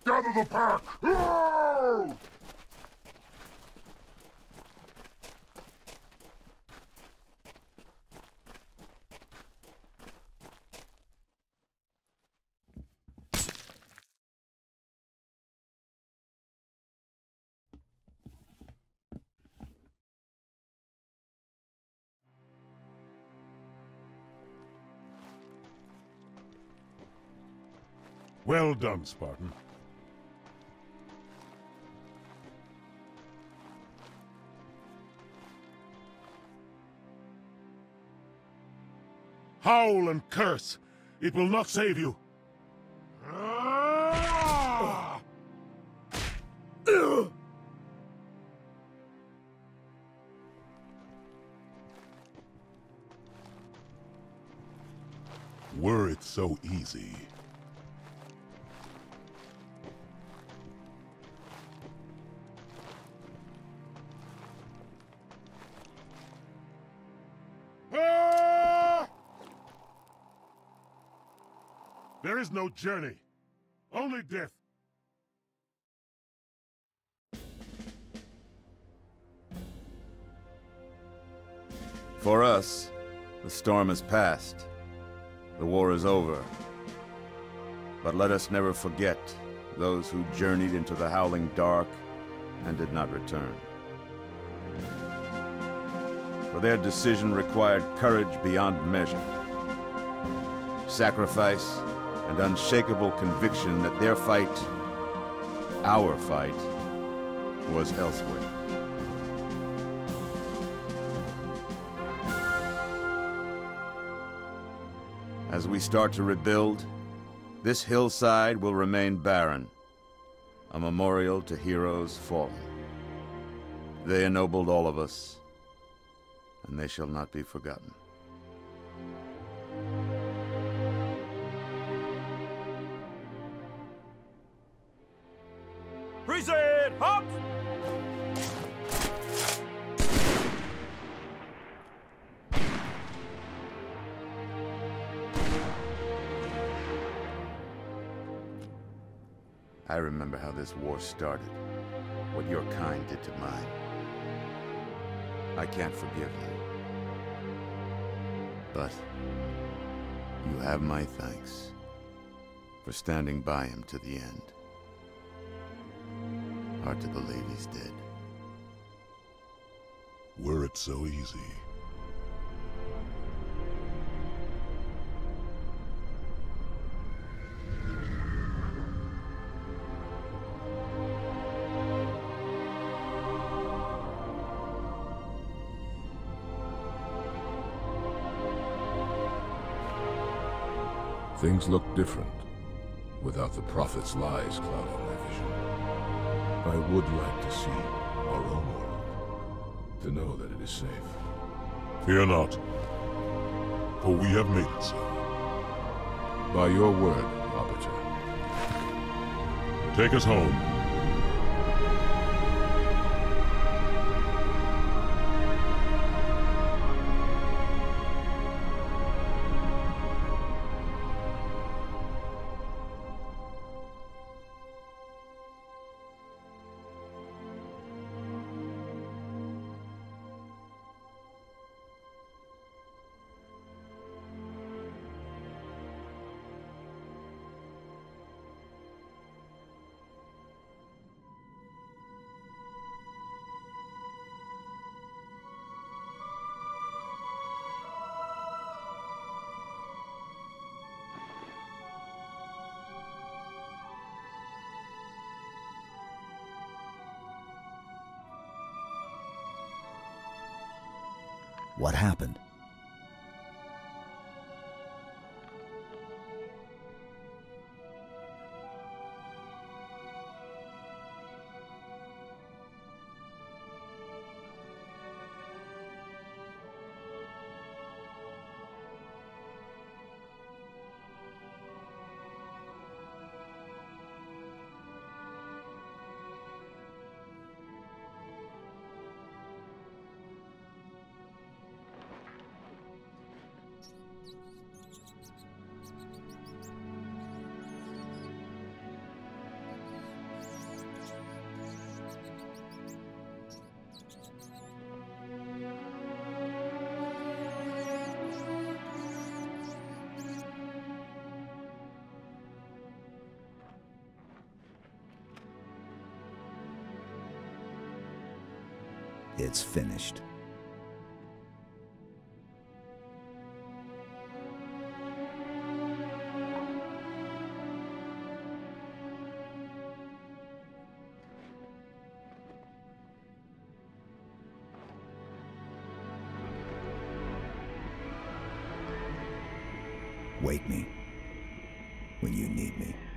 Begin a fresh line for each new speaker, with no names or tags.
Gather the pack! Oh! Well done, Spartan. Howl and curse! It will not save you! Were it so easy. There is no journey, only death.
For us, the storm has passed. The war is over. But let us never forget those who journeyed into the howling dark and did not return. For their decision required courage beyond measure, sacrifice, and unshakable conviction that their fight, our fight, was elsewhere. As we start to rebuild, this hillside will remain barren, a memorial to heroes fallen. They ennobled all of us, and they shall not be forgotten.
Present! Hop!
I remember how this war started, what your kind did to mine. I can't forgive you. But you have my thanks for standing by him to the end. Hard to believe he's dead.
Were it so easy. Things look different without the Prophet's lies clouding my vision. I would like to see our own world, to know that it is safe. Fear not, for we have made it so. By your word, Arbiter. Take us home.
What happened? It's finished. Wake me when you need me.